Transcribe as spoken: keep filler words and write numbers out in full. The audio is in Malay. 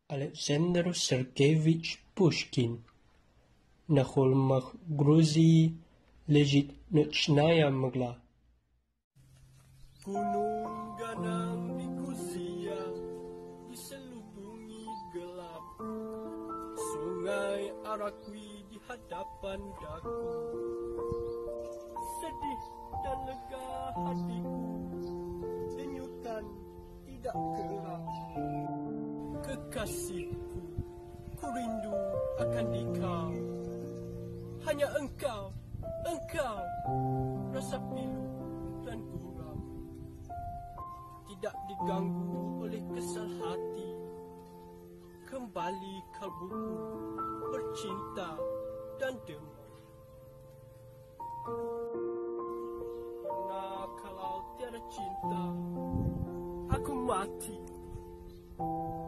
Alexander Sergeyevich Pushkin. Na холмах Грузии лежит ночная мгла. Gunung-ganang di Gruzia, diselubungi gelap. Sungai Arakui di hadapan daku. Sedih dan lega hatiku, denyutan tidak kerap. Kekasihku, ku rindu akan dikau. Hanya engkau, engkau, rasa pilu dan guram. Tidak diganggu oleh kesal hati. Kembali kalbuku bercinta dan demam. Karena kalau tiada cinta, aku mati.